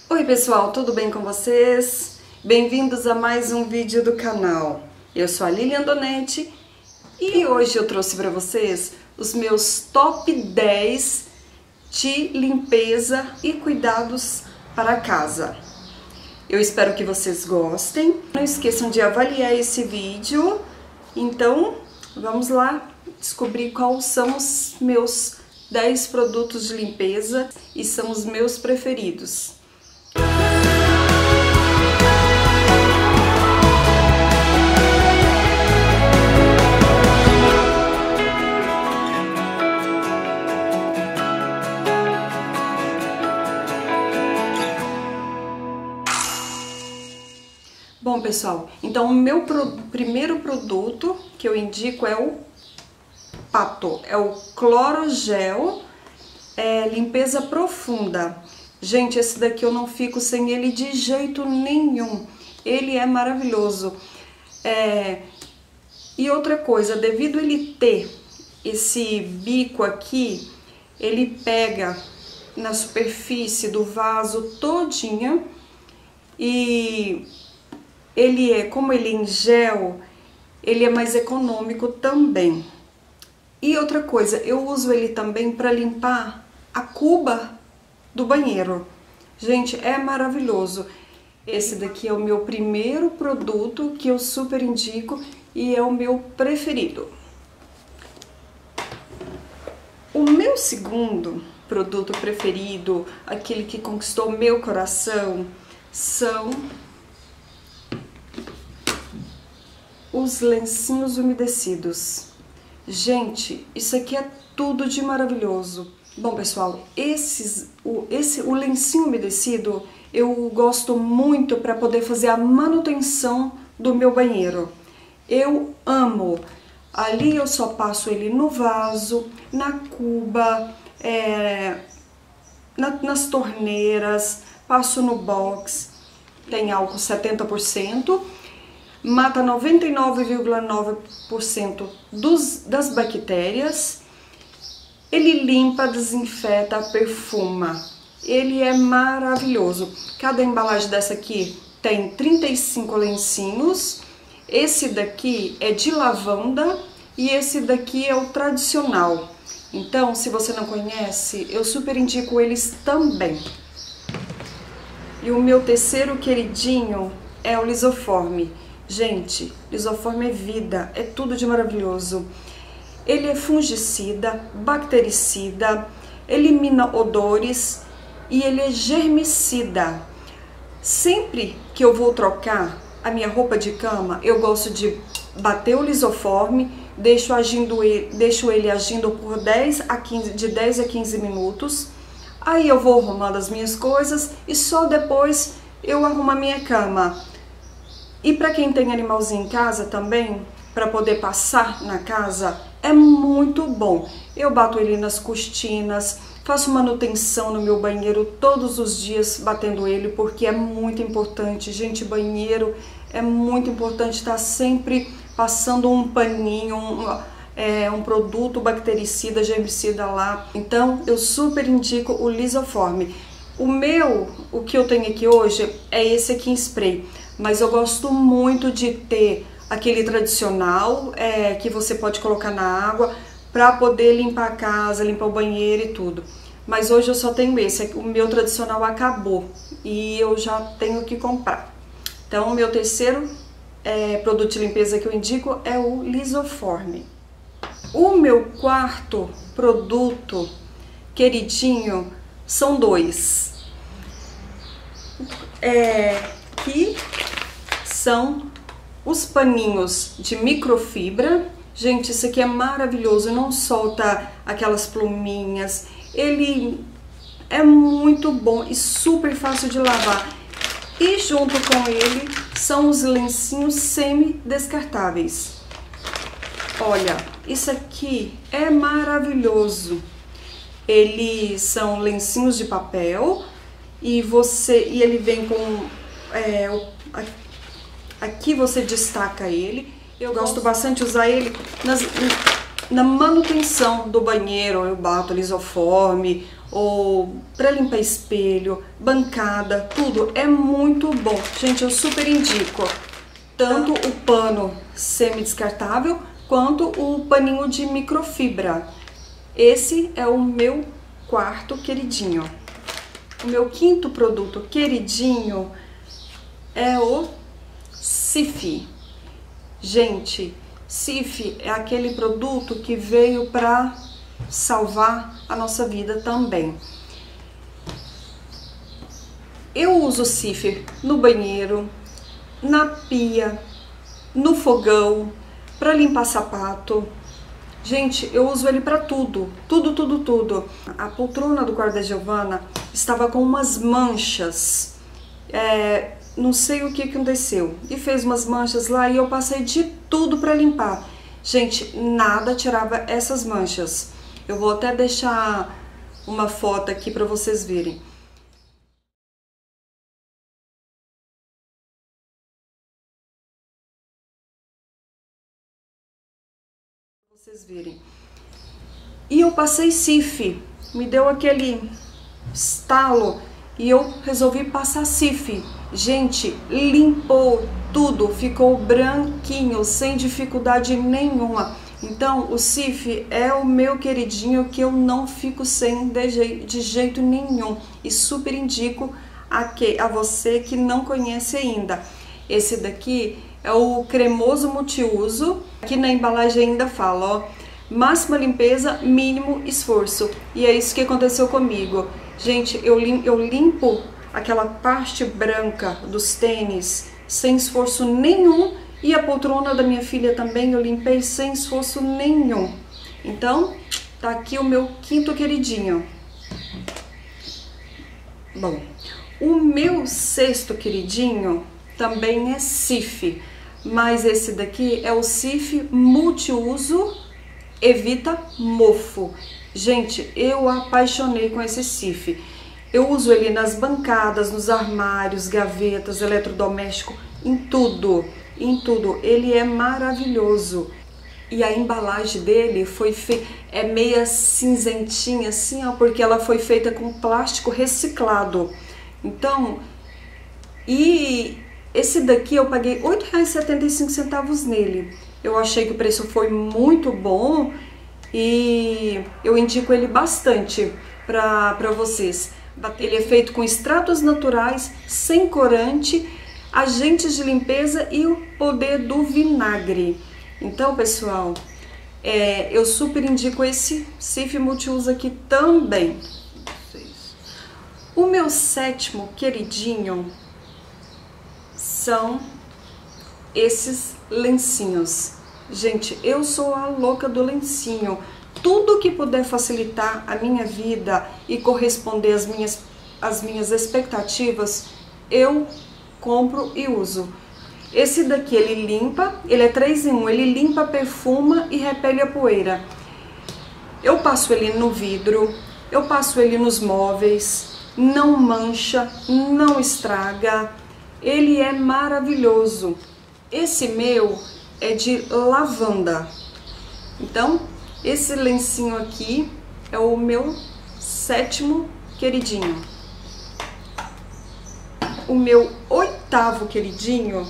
Oi pessoal, tudo bem com vocês? Bem-vindos a mais um vídeo do canal. Eu sou a Lilian Donete e hoje eu trouxe para vocês os meus top 10 de limpeza e cuidados para casa. Eu espero que vocês gostem. Não esqueçam de avaliar esse vídeo. Então, vamos lá descobrir quais são os meus 10 produtos de limpeza e são os meus preferidos. Bom, pessoal, então o meu primeiro produto que eu indico é o Pato, é o Clorogel Limpeza Profunda. Gente, esse daqui eu não fico sem ele de jeito nenhum, ele é maravilhoso. E outra coisa, devido a ele ter esse bico aqui, ele pega na superfície do vaso todinha e como ele é em gel, ele é mais econômico também. E outra coisa, eu uso ele também para limpar a cuba do banheiro. Gente, é maravilhoso. Esse daqui é o meu primeiro produto que eu super indico e é o meu preferido. O meu segundo produto preferido, aquele que conquistou meu coração, são os lencinhos umedecidos. Gente, isso aqui é tudo de maravilhoso. Bom, pessoal, o lencinho umedecido eu gosto muito para poder fazer a manutenção do meu banheiro. Eu amo. Ali eu só passo ele no vaso, na cuba, nas torneiras, passo no box. Tem álcool 70%. Mata 99,9% das bactérias, ele limpa, desinfeta, perfuma, ele é maravilhoso. Cada embalagem dessa aqui tem 35 lencinhos, esse daqui é de lavanda e esse daqui é o tradicional. Então, se você não conhece, eu super indico eles também. E o meu terceiro queridinho é o Lisoforme. Gente, Lisoforme é vida, é tudo de maravilhoso. Ele é fungicida, bactericida, elimina odores e ele é germicida. Sempre que eu vou trocar a minha roupa de cama, eu gosto de bater o Lisoforme, deixo ele agindo por de 10 a 15 minutos. Aí eu vou arrumando as minhas coisas e só depois eu arrumo a minha cama. E para quem tem animalzinho em casa também, para poder passar na casa, é muito bom. Eu bato ele nas cortinas, faço manutenção no meu banheiro todos os dias batendo ele, porque é muito importante. Gente, banheiro é muito importante estar sempre passando um paninho, um produto bactericida, germicida lá. Então, eu super indico o Lisoforme. O que eu tenho aqui hoje é esse aqui em spray. Mas eu gosto muito de ter aquele tradicional, que você pode colocar na água para poder limpar a casa, limpar o banheiro e tudo. Mas hoje eu só tenho esse, o meu tradicional acabou e eu já tenho que comprar. Então o meu terceiro produto de limpeza que eu indico é o Lisoforme. O meu quarto produto queridinho são dois. Que são os paninhos de microfibra. Gente, isso aqui é maravilhoso, não solta aquelas pluminhas, ele é muito bom e super fácil de lavar. E junto com ele são os lencinhos semi-descartáveis. Olha, isso aqui é maravilhoso. Eles são lencinhos de papel e ele vem com aqui você destaca ele. Eu gosto bastante de usar ele na manutenção do banheiro. Eu bato Lisoforme ou para limpar espelho, bancada, tudo é muito bom. Gente, eu super indico tanto o pano semi-descartável quanto o paninho de microfibra. Esse é o meu quarto queridinho. O meu quinto produto queridinho é o Cif. Gente, Cif é aquele produto que veio para salvar a nossa vida também. Eu uso Cif no banheiro, na pia, no fogão, para limpar sapato. Gente, eu uso ele para tudo, tudo. A poltrona do quarto da Giovana estava com umas manchas, não sei o que aconteceu, e fez umas manchas lá e eu passei de tudo para limpar. Gente, nada tirava essas manchas. Eu vou até deixar uma foto aqui para vocês verem. E eu passei Cif, me deu aquele estalo e eu resolvi passar Cif. Gente, limpou tudo, ficou branquinho, sem dificuldade nenhuma. Então, o Cif é o meu queridinho que eu não fico sem de jeito nenhum. E super indico a você que não conhece ainda. Esse daqui é o cremoso multiuso. Aqui na embalagem ainda fala, ó, máxima limpeza, mínimo esforço. E é isso que aconteceu comigo. Gente, eu limpo aquela parte branca dos tênis sem esforço nenhum. E a poltrona da minha filha também eu limpei sem esforço nenhum. Então, tá aqui o meu quinto queridinho. Bom, o meu sexto queridinho também é Cif, mas esse daqui é o Cif Multiuso Evita Mofo. Gente, eu apaixonei com esse Cif. Eu uso ele nas bancadas, nos armários, gavetas, eletrodoméstico, em tudo. Ele é maravilhoso. E a embalagem dele é meia cinzentinha assim, ó, porque ela foi feita com plástico reciclado. Então, e esse daqui eu paguei R$ 8,75 nele. Eu achei que o preço foi muito bom e eu indico ele bastante para vocês. Ele é feito com extratos naturais, sem corante, agentes de limpeza e o poder do vinagre. Então, pessoal, eu super indico esse Cif Multiuso aqui também. O meu sétimo queridinho são esses lencinhos. Gente, eu sou a louca do lencinho. Tudo que puder facilitar a minha vida e corresponder às minhas expectativas, eu compro e uso. Esse daqui ele limpa, ele é 3 em 1, ele limpa, perfuma e repele a poeira. Eu passo ele no vidro, eu passo ele nos móveis, não mancha, não estraga, ele é maravilhoso. Esse meu é de lavanda. Então, esse lencinho aqui é o meu sétimo queridinho. O meu oitavo queridinho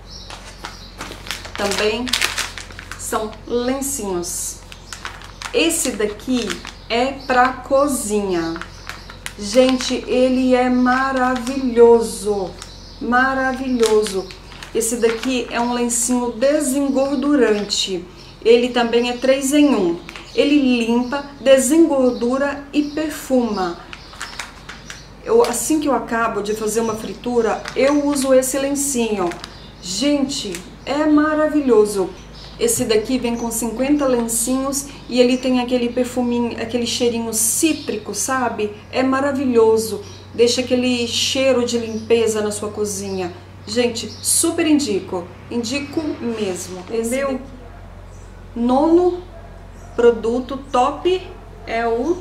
também são lencinhos. Esse daqui é para cozinha. Gente, ele é maravilhoso, maravilhoso. Esse daqui é um lencinho desengordurante. Ele também é 3 em 1. Ele limpa, desengordura e perfuma. Assim que eu acabo de fazer uma fritura, eu uso esse lencinho. Gente, é maravilhoso. Esse daqui vem com 50 lencinhos e ele tem aquele perfuminho, aquele cheirinho cítrico, sabe? É maravilhoso. Deixa aquele cheiro de limpeza na sua cozinha. Gente, super indico. Indico mesmo. Esse meu nono produto top é o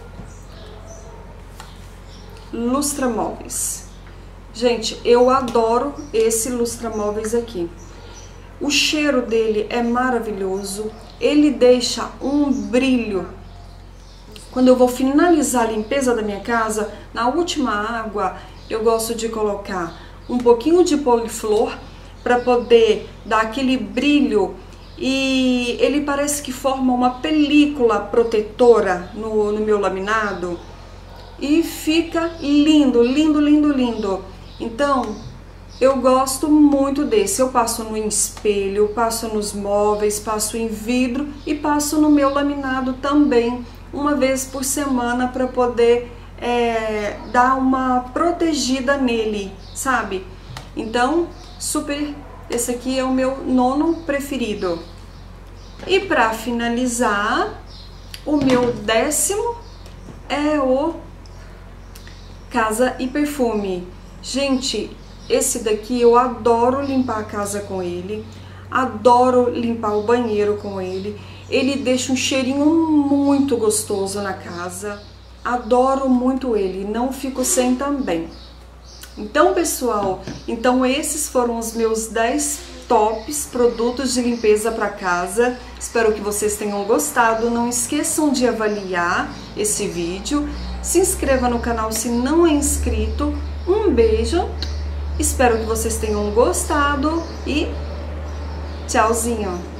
lustramóveis. Gente, eu adoro esse lustramóveis aqui. O cheiro dele é maravilhoso. Ele deixa um brilho quando eu vou finalizar a limpeza da minha casa, na última água, eu gosto de colocar um pouquinho de poliflor para poder dar aquele brilho, e ele parece que forma uma película protetora no meu laminado e fica lindo, lindo, lindo, lindo. Então eu gosto muito desse. Eu passo no espelho, passo nos móveis, passo em vidro e passo no meu laminado também, uma vez por semana, para poder dar uma protegida nele, sabe? Então, super, esse aqui é o meu 9º preferido. E para finalizar, o meu 10º é o Casa e Perfume. Gente, esse daqui eu adoro limpar a casa com ele, adoro limpar o banheiro com ele. Ele deixa um cheirinho muito gostoso na casa, adoro muito ele, não fico sem também. Então, pessoal, esses foram os meus 10 tops produtos de limpeza para casa. Espero que vocês tenham gostado. Não esqueçam de avaliar esse vídeo. Se inscreva no canal se não é inscrito. Um beijo. Espero que vocês tenham gostado e tchauzinho!